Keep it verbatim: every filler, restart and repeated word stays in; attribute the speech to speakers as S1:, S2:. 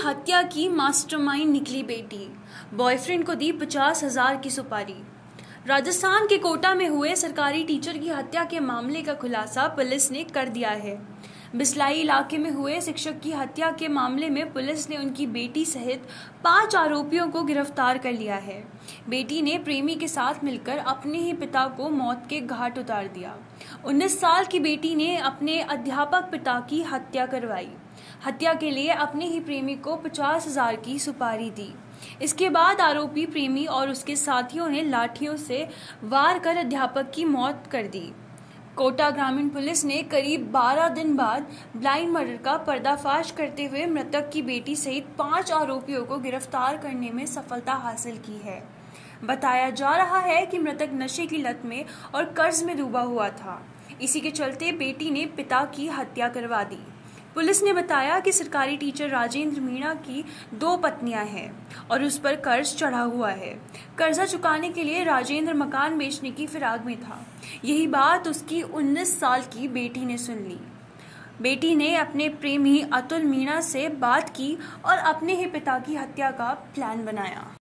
S1: हत्या की मास्टरमाइंड निकली बेटी, बॉयफ्रेंड को दी पचास हजार की सुपारी। राजस्थान के कोटा में हुए सरकारी टीचर की हत्या के मामले का खुलासा पुलिस ने कर दिया है। बिस्लाई इलाके में हुए शिक्षक की हत्या के मामले में पुलिस ने उनकी बेटी सहित पांच आरोपियों को गिरफ्तार कर लिया है। बेटी ने प्रेमी के साथ मिलकर अपने ही पिता को मौत के घाट उतार दिया। उन्नीस साल की बेटी ने अपने अध्यापक पिता की हत्या करवाई। हत्या के लिए अपने ही प्रेमी को पचास हजार की सुपारी दी। इसके बाद आरोपी प्रेमी और उसके साथियों ने लाठियों से वार कर अध्यापक की मौत कर दी। कोटा ग्रामीण पुलिस ने करीब बारह दिन बाद ब्लाइंड मर्डर का पर्दाफाश करते हुए मृतक की बेटी सहित पांच आरोपियों को गिरफ्तार करने में सफलता हासिल की है। बताया जा रहा है कि मृतक नशे की लत में और कर्ज में डूबा हुआ था। इसी के चलते बेटी ने पिता की हत्या करवा दी। पुलिस ने बताया कि सरकारी टीचर राजेंद्र मीणा की दो पत्नियां हैं और उस पर कर्ज चढ़ा हुआ है। कर्जा चुकाने के लिए राजेंद्र मकान बेचने की फिराक में था। यही बात उसकी उन्नीस साल की बेटी ने सुन ली। बेटी ने अपने प्रेमी अतुल मीणा से बात की और अपने ही पिता की हत्या का प्लान बनाया।